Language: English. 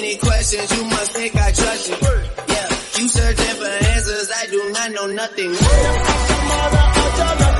many questions, you must think I trust you. Yeah, you searching for answers, I do not know nothing.